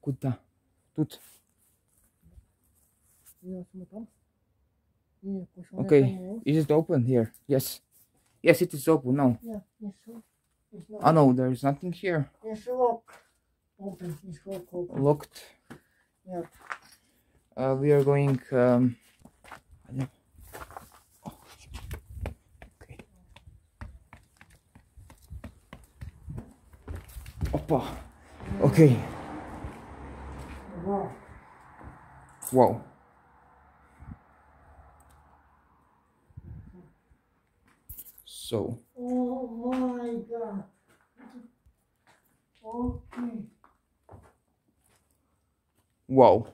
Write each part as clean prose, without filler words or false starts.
Куда? Тут. Okay, is it open here? Yes. Yes, it is open now. Yeah, it's not. Oh no, there is nothing here. It's locked. Open. It's locked. Open. Locked. Yeah. We are going. Okay. Oppa. Okay. Wow. Wow. So. Oh my God. Okay. Wow.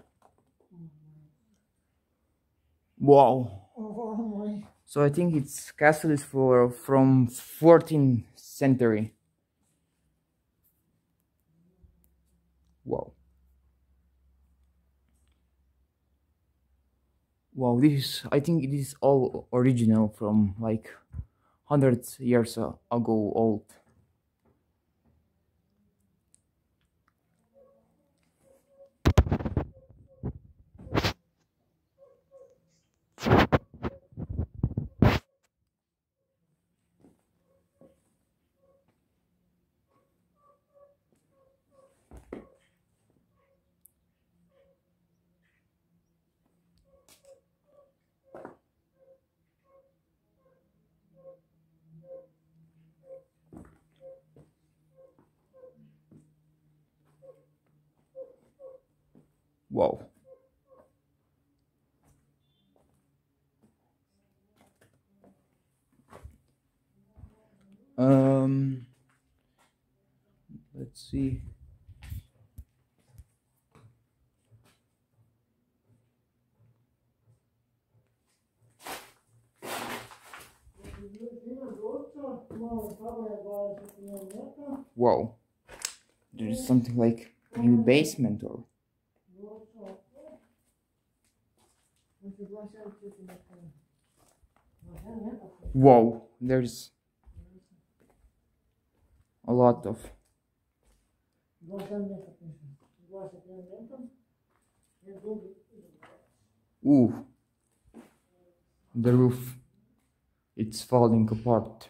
Wow. Oh my. So I think its castle is from 14th century. Wow. Wow, I think it is all original from like hundreds years ago old. Wow. Let's see. Wow. There is something like maybe basement or. Wow, there's a lot of. Ooh, the roof, it's falling apart.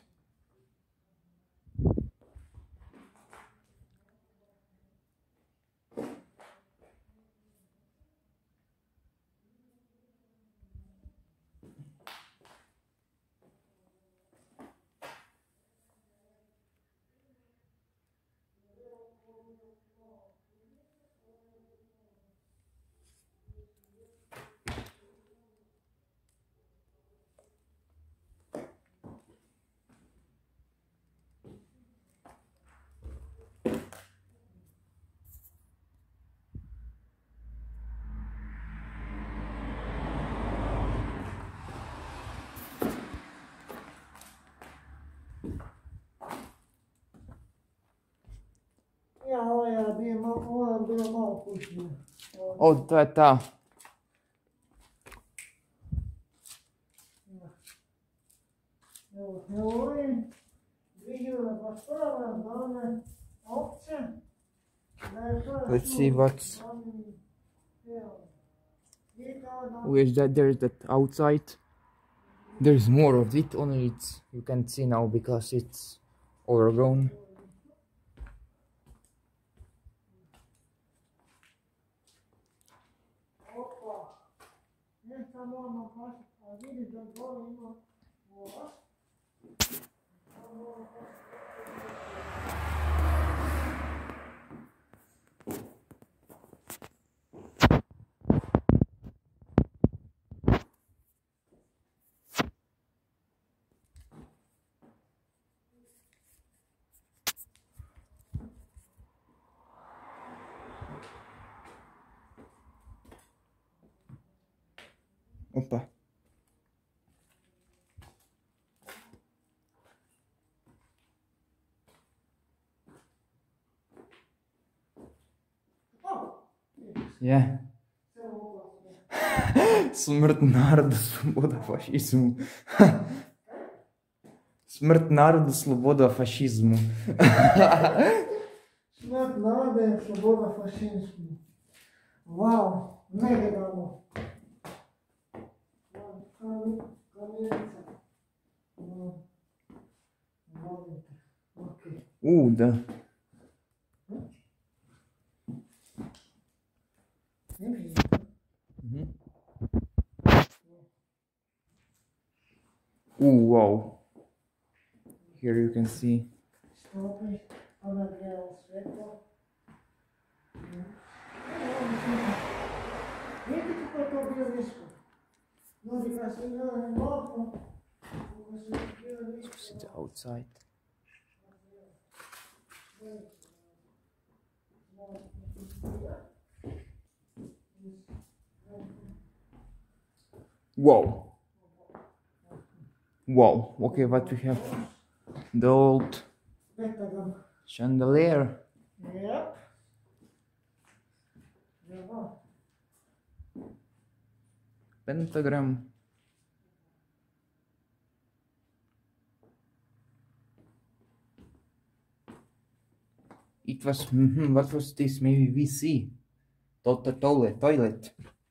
O, to je ta. Let's see what's. Where's that? There's that outside. There's more of it, only it's you can't see now because it's overgrown. Opa. Yeah. Смърт народа, свобода, фашизму. Смърт народа, свобода, фашизму. Смърт народа, свобода, фашизму. Wow, mega damo. Kamienica. No, okay. The Maybe. wow. Here you can see. Stopy, ona grela svetlo. Vidite kako je to bio nisko. Ljudi kad se gledali mokom, kako se bio nisko. It's outside. Wow. Wow. Okay, what we have? The old Pentagon. chandelier. Yep. Yeah. Pentagram. It was, what was this? Maybe VC. Toilet.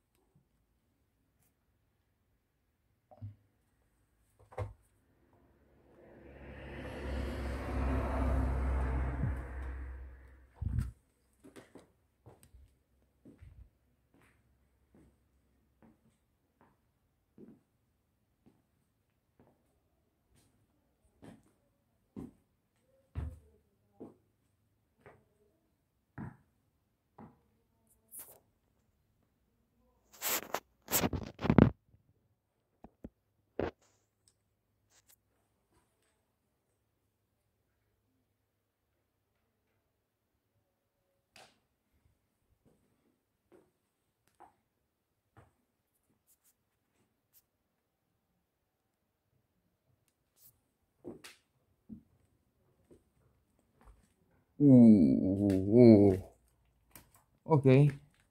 Ooh. Okay.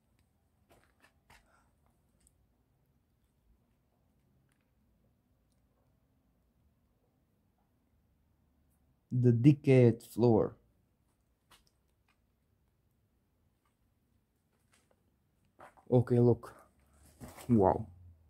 The decayed floor. Okay, look. Wow.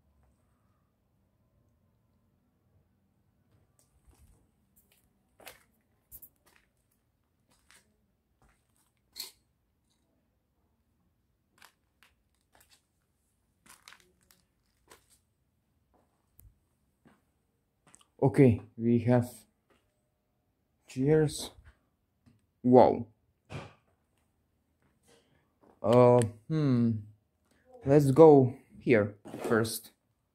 Okay, we have chairs. Wow. Let's go here first.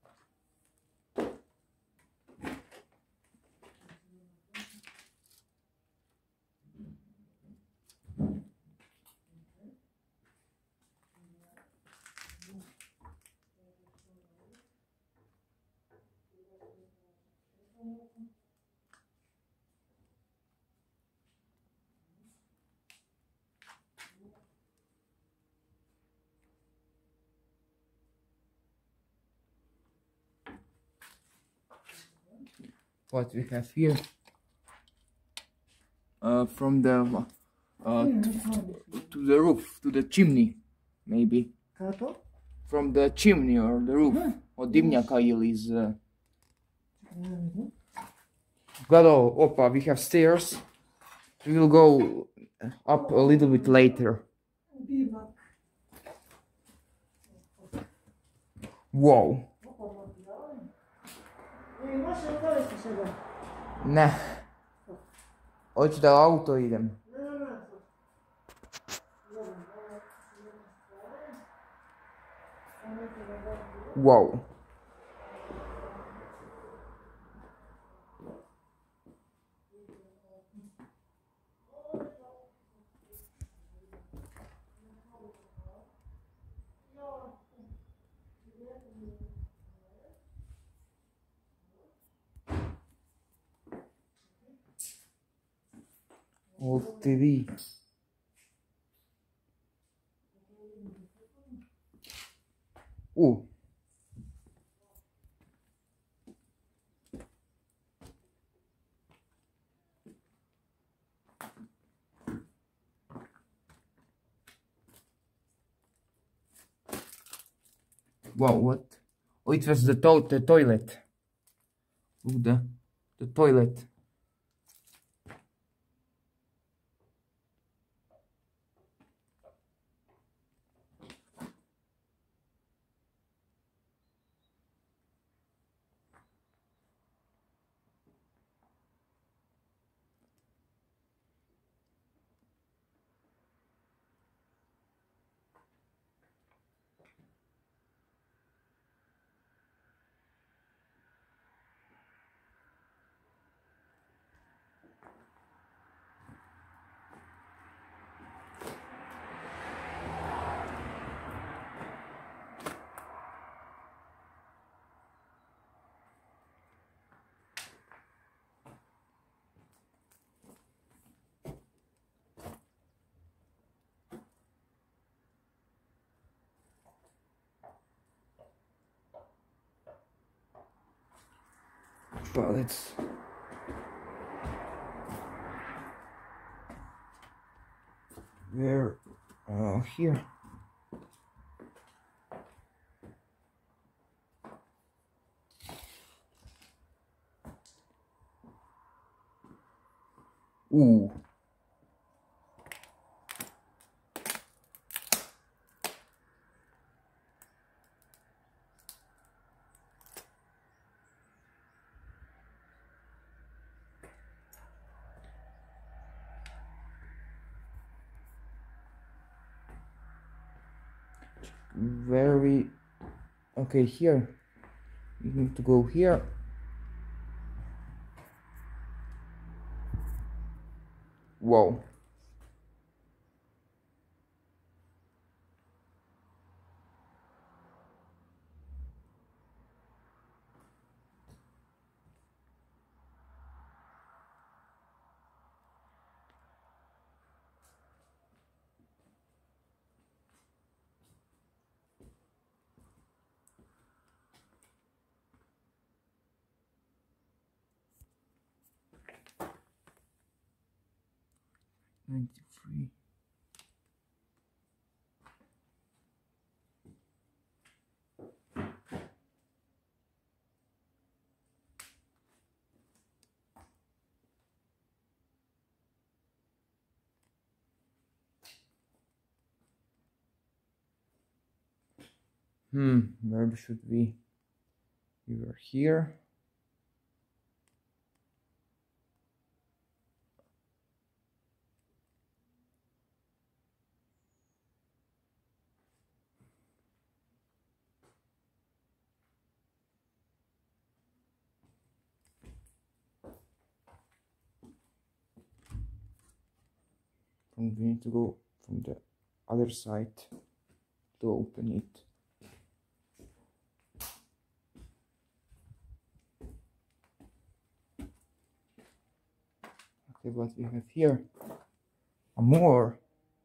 What we have here? From the to the roof, to the chimney, maybe. Kako? From the chimney or the roof. Od dimnjaka ili iz... Gledao, opa, we have stairs. We will go up a little bit later. Bivak. Wow. Možeš li dovesti sada? Ne. Hoću da auto idem. Wow. Old TV. Wow, what? Oh, it was the toilet. Look, the toilet. Well, let's. Where? Here. Ooh. Very. Okay, here. You need to go here. Wow. $93. Where should we? We were here. And we need to go from the other side to open it. Okay, what we have here? More.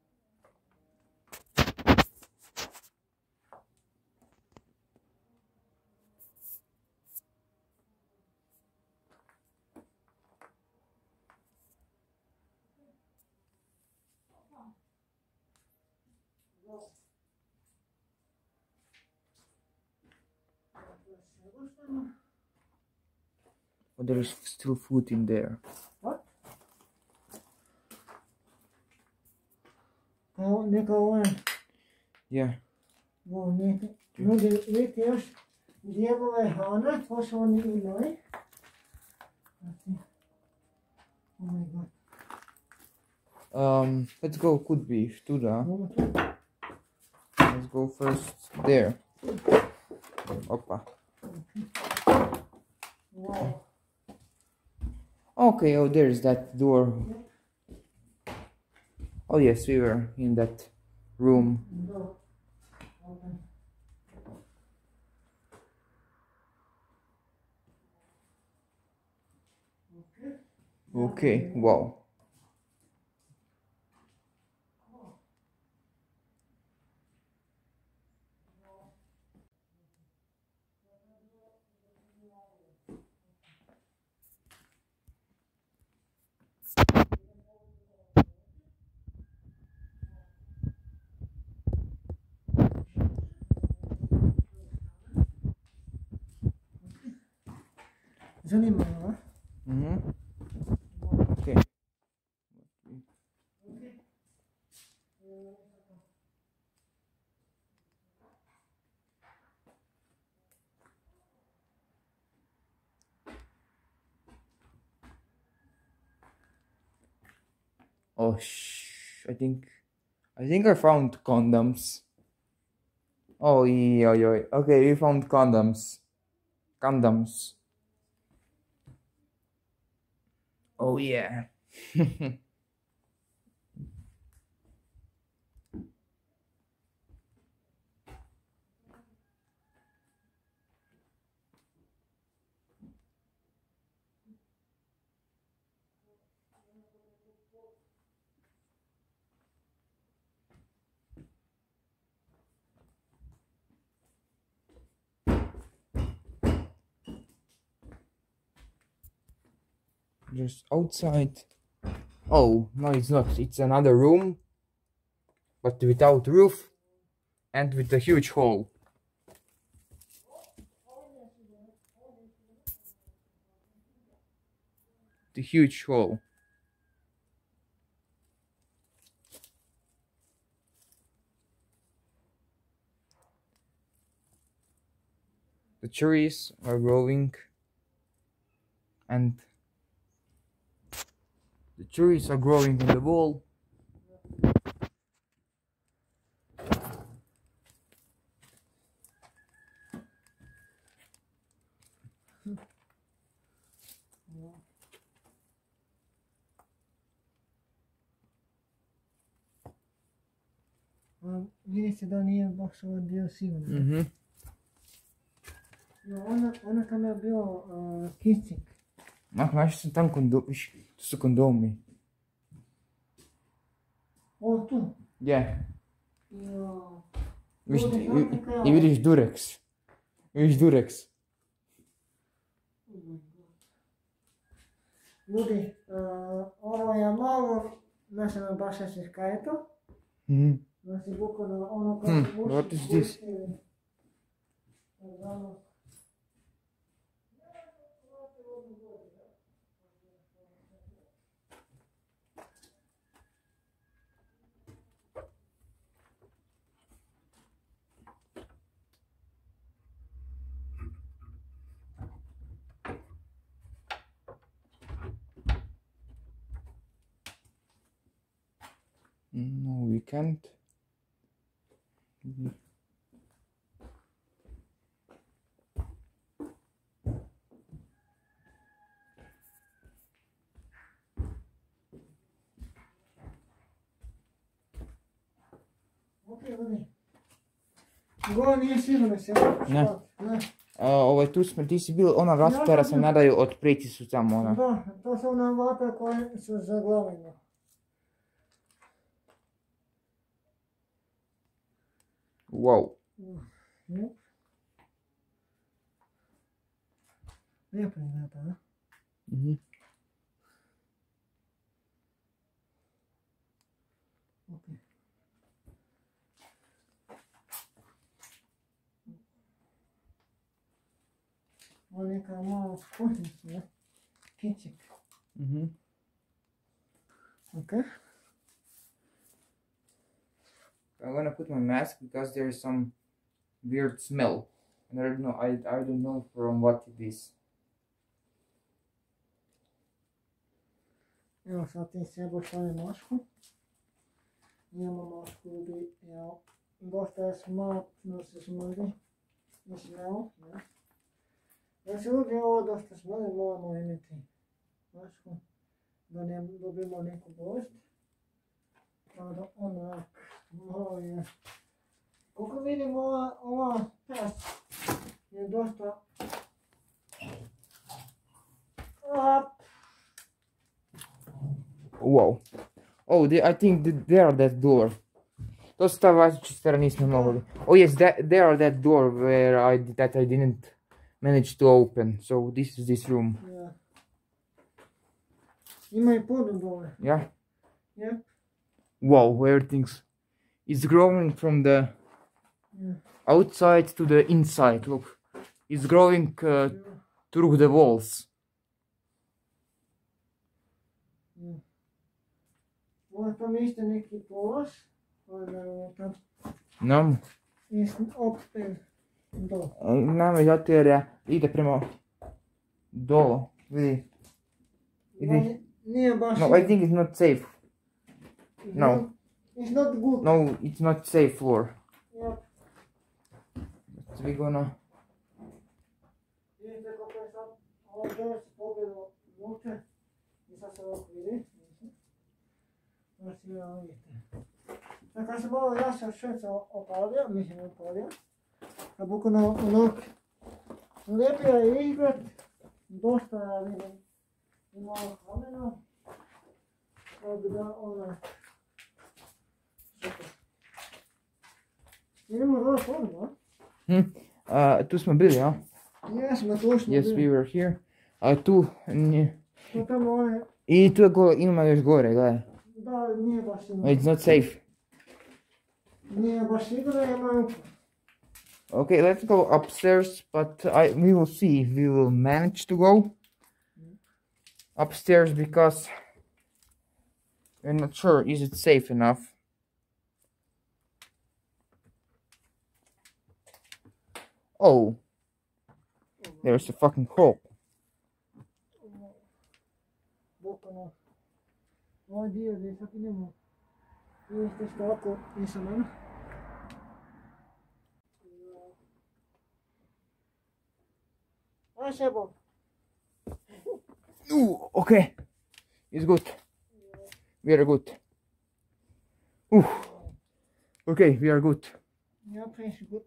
Oh, there is still food in there. What? Kao neka ovaj, Yeah. Ljudi vidite još dijegove hrane, to su oni imali. Oh my god. Let's go, could be Studa. Let's go first there. Opa. Wow. Okay, oh, there's that door. Oh yes, we were in that room. No. Okay. Okay, wow. Zanimljivo, a? Okay. Oh, I think I found condoms. Oh, yeah, yeah. Okay, we found condoms. Condoms. Oh, yeah. Just outside. Oh, no, it's not. It's another room, but without roof and with a huge hole. The huge hole. The trees are growing, and the trees are growing in the wall. Vidite da nije baš ovaj dio siguran. Ona tam je bio kicik. Našao sam tam kondomi. To su kondomi. O, tu? Je. Jo. I vidiš Durex. Vidiš Durex. Ljudi, ovo je malo, ne znam baš še kaj je to. Znači, bukvalno ono kao What is this? No, we can't. Ok, ljudi. Gore nije sigurno se. Ne. Ti si bil, ona vrata která se nadaju odpreti su tamo, ona. Da, to su ona vrata koje su zaglavljene. Wow. Lijepo je vrata, a? Ok. Ovo je neka malo kućnica, ne? Kicik. Ok. I'm gonna put my mask because there is some weird smell, and I don't know from what it is. Evo sad ti sebo stavim mašku. Imamo mašku ljudi, evo, dosta je smatno se smrdi i smell, ne? Znači ljudi ovo dosta smrdi, moramo imati mašku da ne dobimo neku bolest. Tako da onak, malo je, koliko vidim ova pest je dosta Wow. Oh, I think there are that door. To su ta vačića nismo mogli. Oh yes, there are that door where I didn't manage to open. So this is this room. Yeah. Ima i podu dole. Yeah? Yep. Wow, everything's growing from the outside to the inside. Look, it's growing through the walls. Vaikka mistä nekin pois, vai No, oppi do. nama zatjera ide prema dole. Vidi. Nije baš. No, I think it's not safe. No. It's not good. No, it's not safe floor. Yep. So we're gonna... Vidite kako je sad ovdje se pogledao unutra i sad se ovako vidi. Znači ja vidite. Kad se malo ja sam švec opalio, mislim opalio. A bukvalno onak lijepio je izgled, dosta vidim imao kamena. Tako da onak super. Idemo dole ponovno, a? Tu smo bili, a? Jesmo, tu smo Yes, bili. we were here. A tu... To tamo one... I tu je ima još gore, gledaj. Da, nije baš sigurno. It's not safe. Nije baš sigurno, imaju... Okay, let's go upstairs, but we will see if we will manage to go upstairs because we're not sure is it safe enough. Oh, there's a fucking hole. Bukvalno. Ovaj dio gdje sad idemo. Vidite što ovako iza mene. Aj Sebo. Okay, it's good. We are good. Okay, we are good. Ja, pretty good.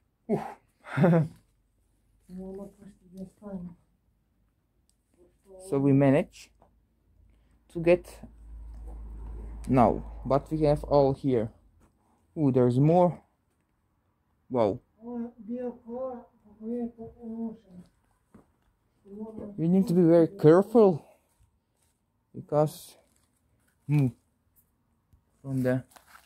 So we manage to get now, but we have all here. There's more. Wow. We need to be very careful because from the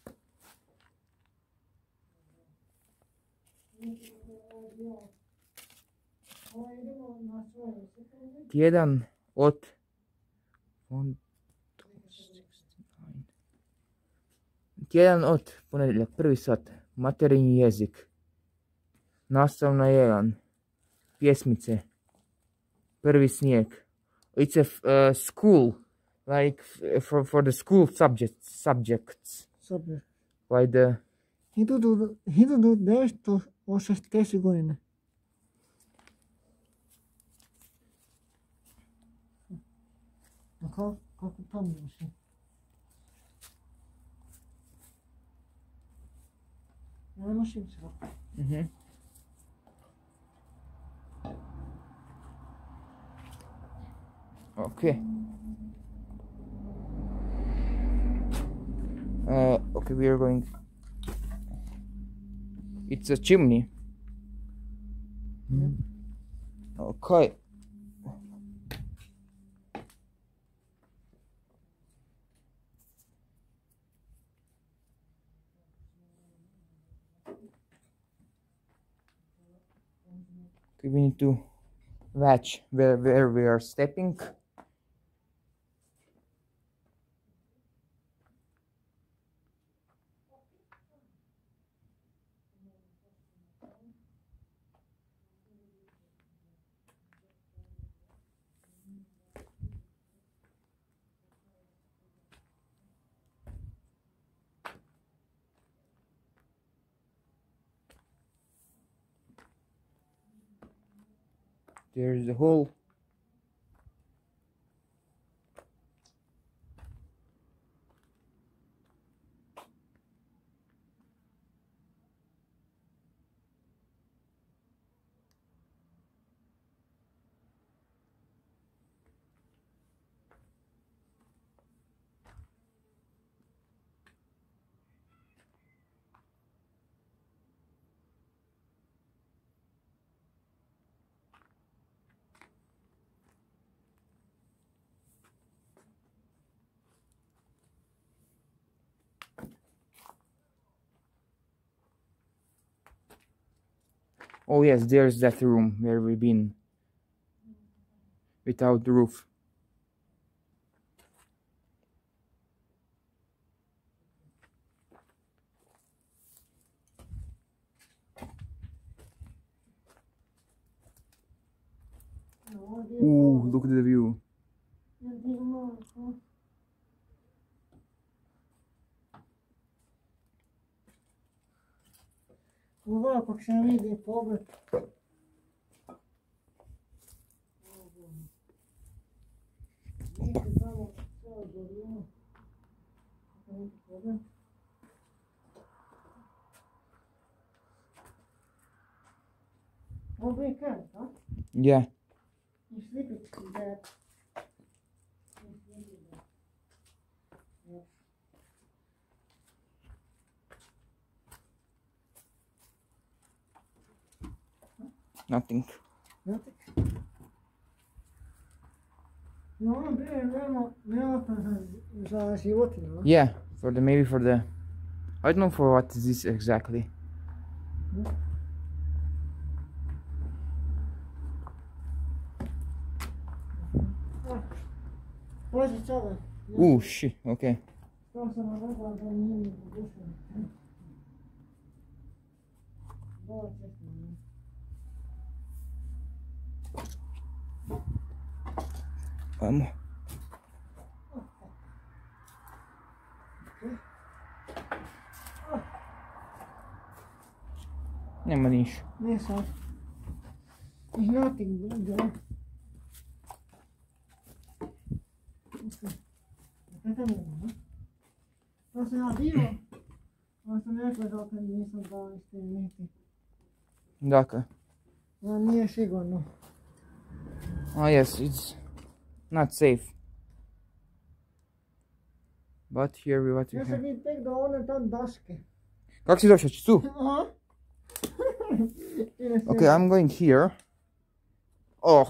jedan od ponedjeljak, prvi sat, materinji jezik, nastavna 1, pjesmice, prvi snijeg. It's a school, like for the school subjects. Like the... Hidu do 980 godine. Kako tamo mislim? Ja ne možem se ovako. Okay. Okay, we are going. It's a chimney. Okay. Okay, we need to watch where we are stepping. There's the hole. Oh yes, there's that room where we've been without the roof. Ooh, look at the view. Ovako se vidi pogled. Vidite tamo sve dolinu. Pogled. Ovo je camp, huh? Yeah. You sleep it there. Yeah. Nothing. Nothing. No, nema za životinje. Yeah, maybe for the. I don't know for what is this exactly. Ooh, shit. Okay. Vamos. Nema ništa. Ne sad. There's nothing there. To sam ja bio, ali sam rekla da kad nisam dao niti. Dakle. Ja nije sigurno. Oh yes, it's not safe. But here we what we Ja sam have. vidio tek do one tam daske. Kako si došao? Tu? Aha. Okay, I'm going here. Oh.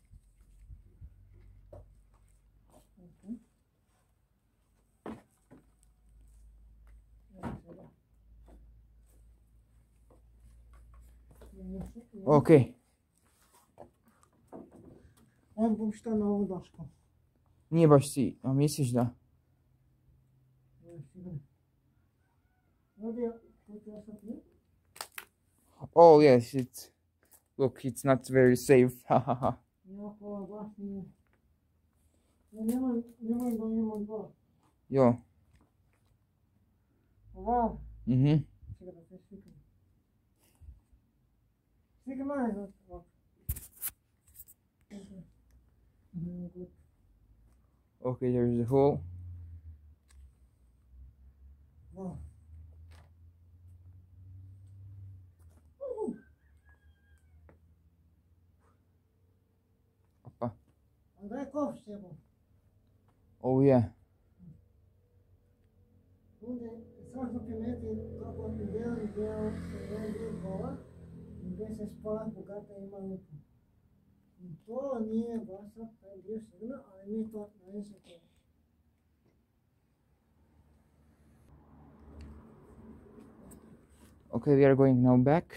Okay. On bom šta na ovu dasku. Nije baš si, a misliš da? Oh yes, it's not very safe. Hahaha. Jako baš nije. Nemoj da imam dva. Jo. Wow. Mhm. Čekaj da se slikam. Slikam manje za to. Okay, there's the hole. Wow. Opa. A daj kof s tebom. Oh yeah. Ovdje svako primeti kako jedan dio kola gdje se spava bogata ima lupu. I to nije baš sad taj dio sigurno, ali mi to najviše to. Okay, we are going now back.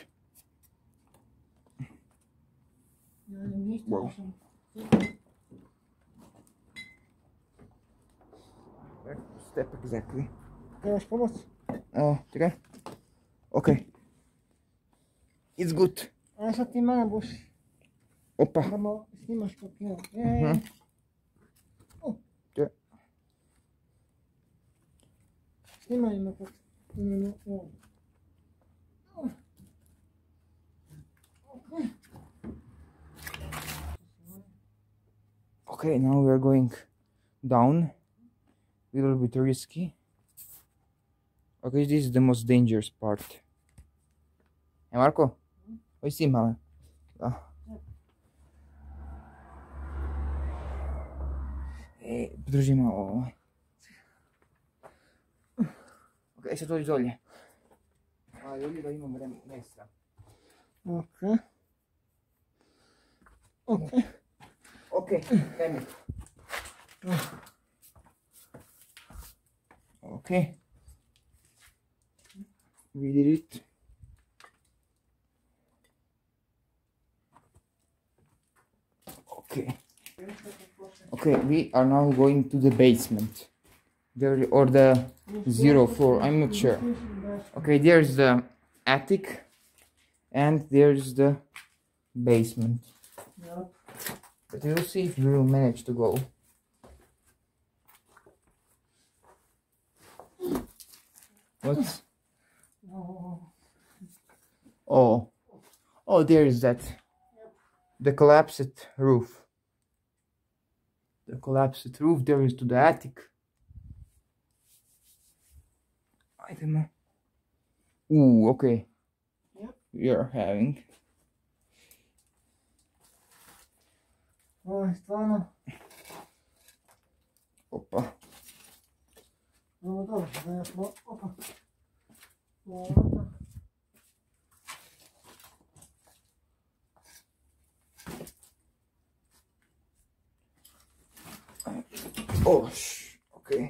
Ja ništa Wow. sam. Where to step exactly? Trebaš pomoć? Čekaj. Okay. It's good. A sad ti mene buši. Opa. Da malo snimaš kopiju. Snimaj me kako. Okay, now we are going down. A little bit risky. Okay, this is the most dangerous part. Hey Marko, oj si male. Podrži malo ovo. Ok, sad dođi dolje. A dolje da imam mjesta. Ok. Ok. Ok, daj mi. Ok. We did it. Okay. Okay, we are now going to the basement. There, or the 0 floor, I'm not sure. Okay, there's the attic and there's the basement. Yep. But we'll see if we will manage to go. What's... Oh. Oh, there is that. The collapsed roof. The collapsed roof there is to the attic. I don't know. Ooh, okay. Yep. We are having... Ой, stvarno. Opa. No dobro, da ja smo, opa. Ovako. Oh, okay.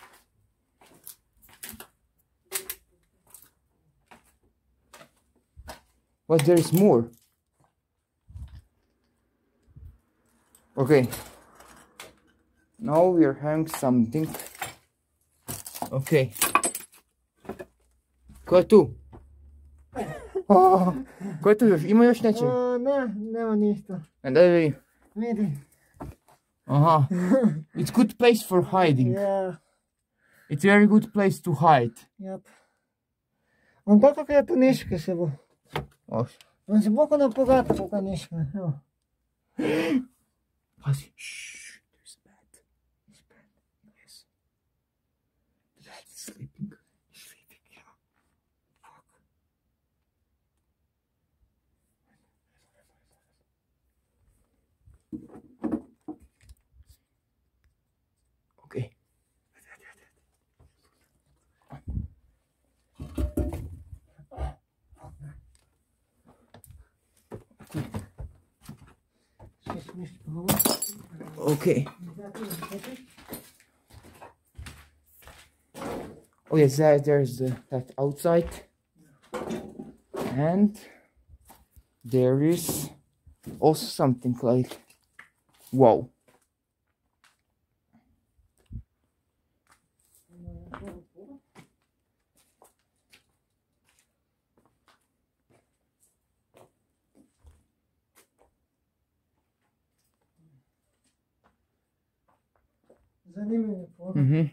But there is more. Okay. Now we are having something. Okay. Ko je tu? Oh, ko je tu još? Ima još nečeg? Ne, nema ništa. Daj vidim. Vidi. Aha. It's good place for hiding. Yeah. It's very good place to hide. Yep. On tako kaj tu niške se bo. Oh. On se boko napogata koga niške. Evo. Pazi. Shh. There's a bat. There's a bat. Yes. The bat is sleeping. He's sleeping. Yeah. Fuck. Okay. Okay. Oh yes, there's that outside, and there is also something like, wow. Zanimljivo. Mm-hmm.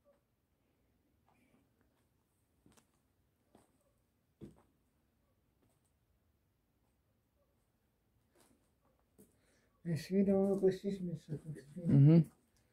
Jesi vidio ono koji si izmislio? Mm-hmm.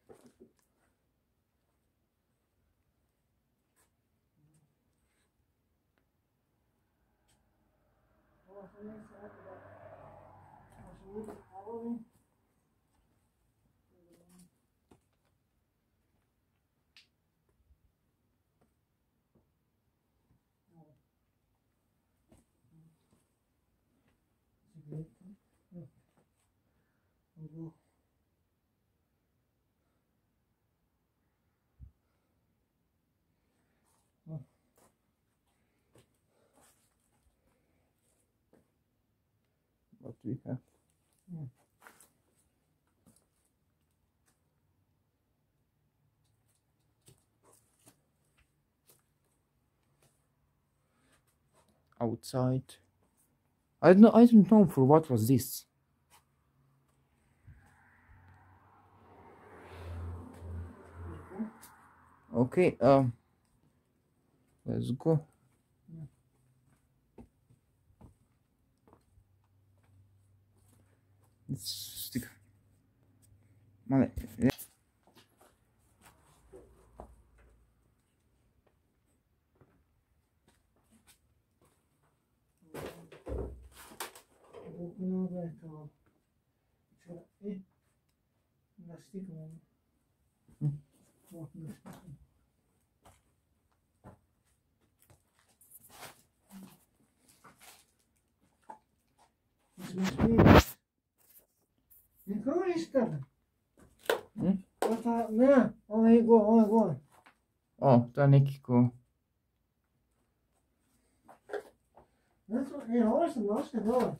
What do we have? Outside. I don't know for what was this. Okay, let's go. Let's stick. Mali. Много е това. Настигваме. Не хвалиш тебе? Не, ovo je gore. O, to je neki ko... Ovo sam noske dole.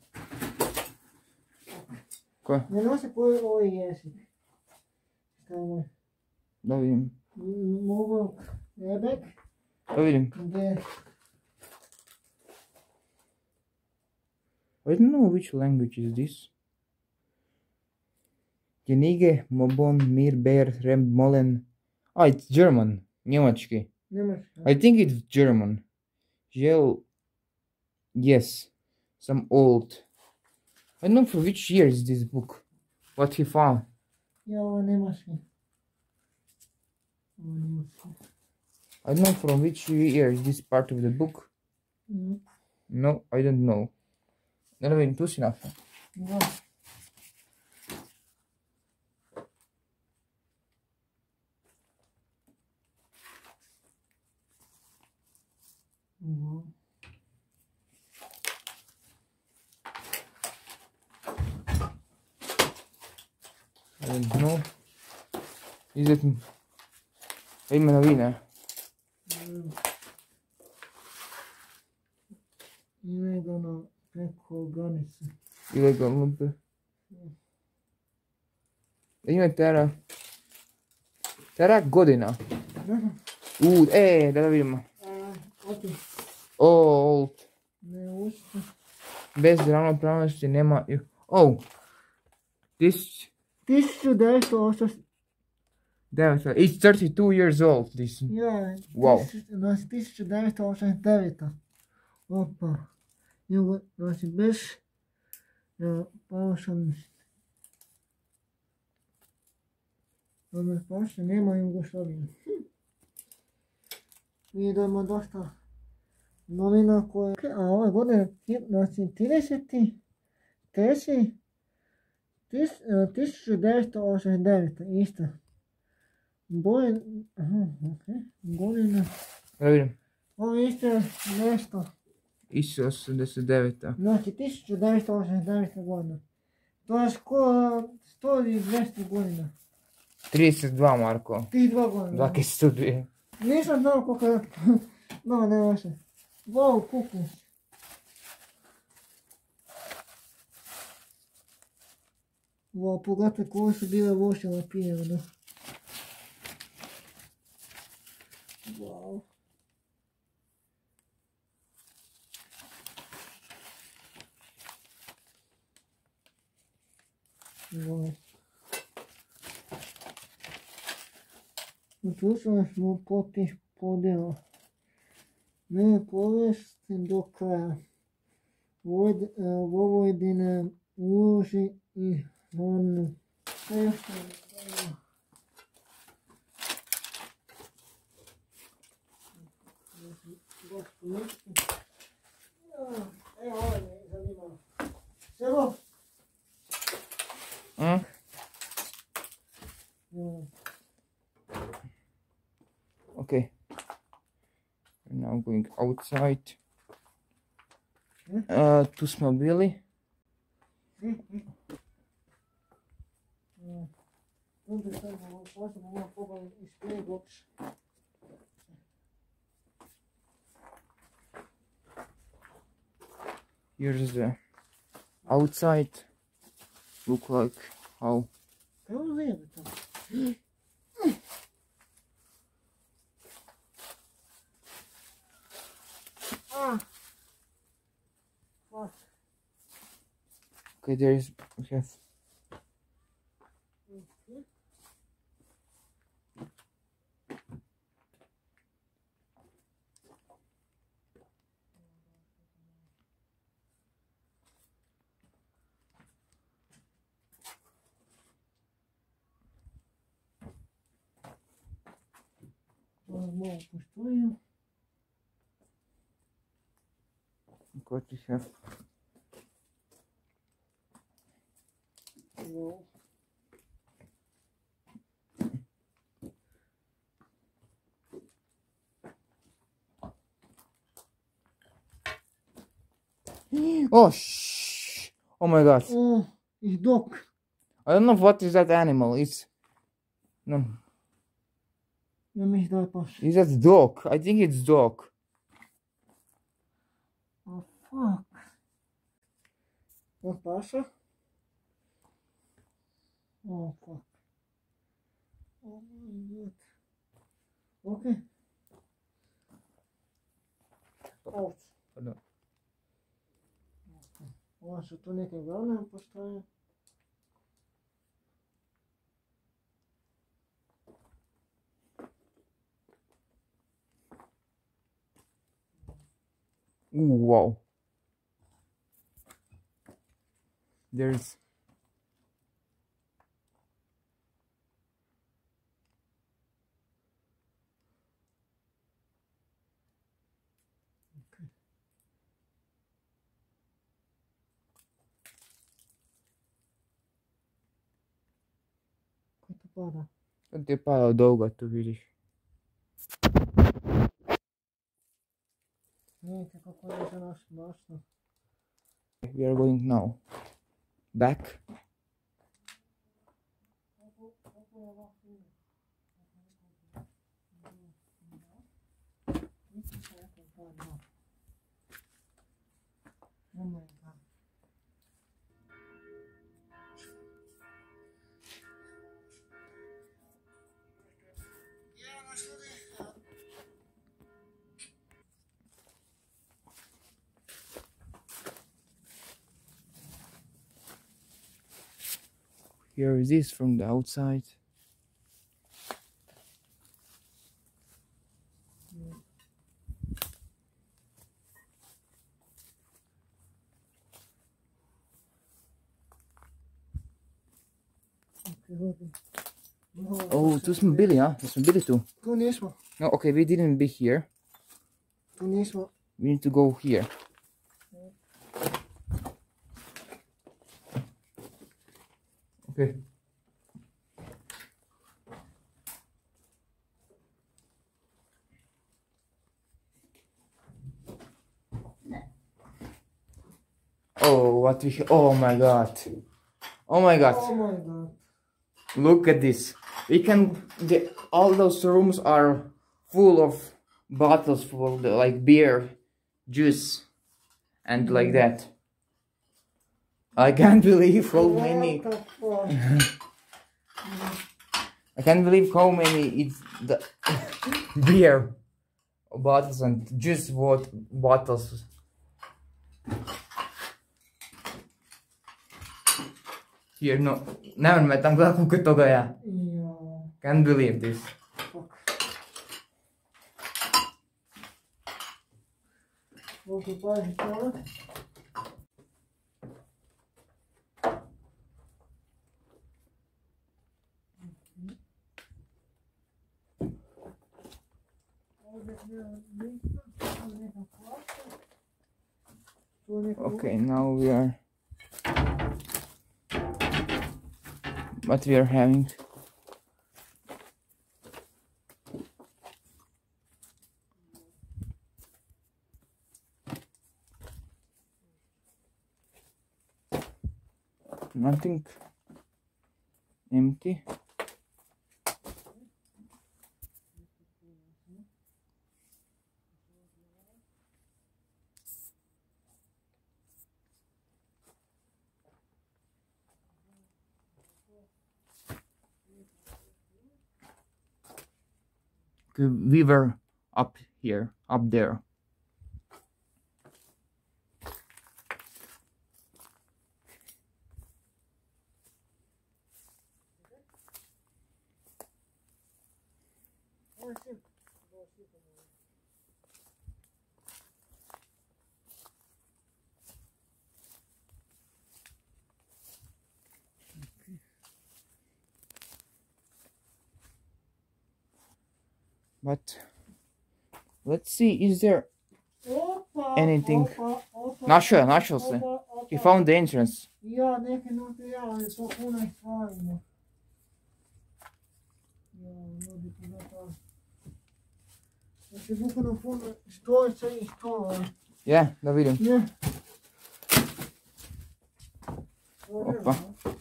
Ko? Ne nose koji ovo jezik. Šta je moj? Da vidim. Mogu nebek. Da vidim. Gdje? I don't know which language is this. Knjige, Mobon, Mir, Bear, Rem, Molen. Ah, it's German. Njemački. Njemačka. I think it's German. Gel. Yes. Some old. I don't know for which year is this book. What he found. Ja, ovo je njemački. I don't know from which year is this part of the book. Mhm. No, I don't know. Ne vidim, tu si našao. Da. Mhm. I don't know. Is it... Ima novine. Ilegalno preko granice. Ilegalno bi. Ima tera... Tera godina. Da vidimo. Opet, Old. ne ušte. Bez ravnopravnosti nema... Oh! This... 1980. It's 32 years old, this. Ja, Wow. znači 1989. Opa. Znači bez paušalnosti. Bez paušalnosti nema Jugoslavije. Mi idemo dosta novina koje... A ove godine, znači 1989. Isto. Godina. Da vidim. Ovo isto je nešto. Isto 89. Znači 1989. godina. To je skoro 100 ili 200 godina. 32, Marko. Tih 2 godina. Dakle, 102. Nisam znao koliko je... No, ne vaše. Wow, kukus. Wow, pogledajte koje su bile loše napijene. Wow. Wow. Uključili smo po tih podjela. Ne povesti do kraja. Vojvodine, uži i Ronu. Sve još ne znam. Evo, ovo me zanimalo. Selo? Okay. We're now going outside. Tu smo bili. Here's the outside. Look like how. Okay, there is. We have. Malo postoji. What we have. Wow. Oh, shh. Oh my god. Oh, it's dog. I don't know what is that animal. It's. No. Ja mislim da je paš. Is that dog? I think it's dog. Oh, fuck. On paša? Oh, fuck. Oh my god. Okay. Out. Pardon. Ovo su tu neke glavne postoje. Ooh, wow. There's Koita pada. Te paljon dougat tu vidiš. Niin, se koko ajan sanoo vasta. We are going now back. Here is this from the outside. Oh, tu smo bili, ja? Smo bili tu? Tu nismo. No, okay, we didn't be here. Tu nismo. We need to go here. Okay. Oh, what we... Oh my god. Oh my god. Oh my god. Look at this. We can get... All those rooms are full of bottles full of like beer, juice, and like that. I can't believe how many... What the fuck? I can't believe how many it's the beer bottles and juice bottles. Here, no, never met. I'm glad we toga ja. Joo. Can't believe this. Fuck. Voiko paisit olla? Okay, now we are. What we are having. Nothing. Empty. We were up here, up there. But let's see, is there anything? Нашел se. He found the entrance. Ja, neki nucleari to puno stvarno. Ja, ljudi pogotovo. Znači, bukvalno puno stolica i stola. Yeah, da vidim. Ne. Opa.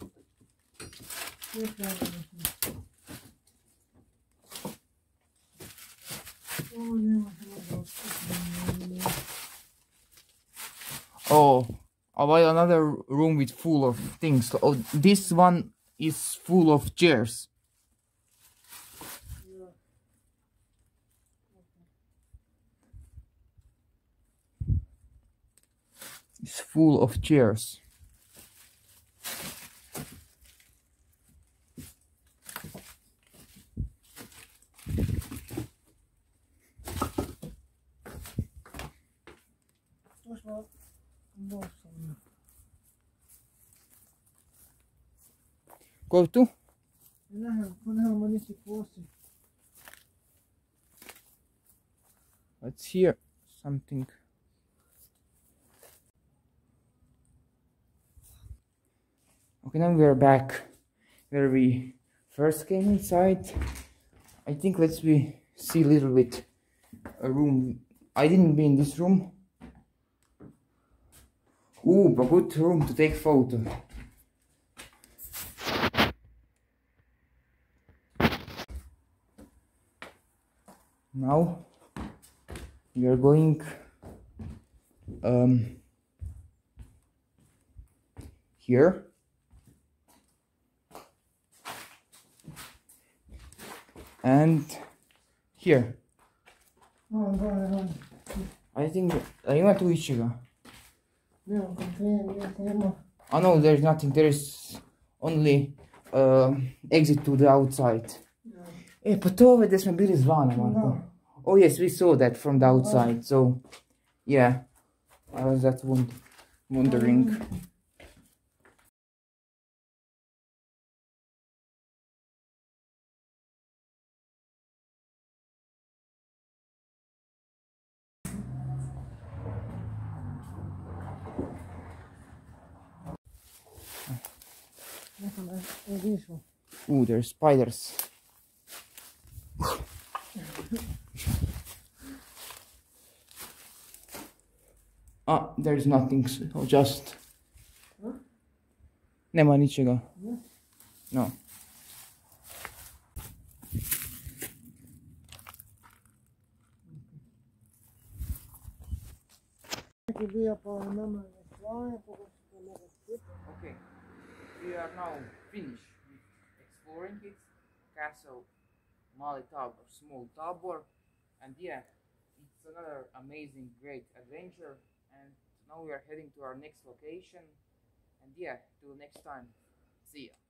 Oh, about another room with full of things. Oh, this one is full of chairs. It's full of chairs. Awesome. Go to? Let's hear something. Okay, now we are back where we first came inside. I think let's see a little bit a room. I didn't be in this room. Ooh, a good room to take photo. Now we are going here. And here. I think ima tu ičega. Oh no, there's nothing. There is only exit to the outside. Pa to ove gdje smo bili zvana, Marko. Oh yes, we saw that from the outside. So yeah, I was that wondering. Ooh, there's spiders. There's nothing, so just... Nema ničega. No. Okay, we are now finished with exploring it. Castle Mali Tabor, small Tabor, and yeah, it's another amazing, great adventure. And now we are heading to our next location. And yeah, till next time, see ya.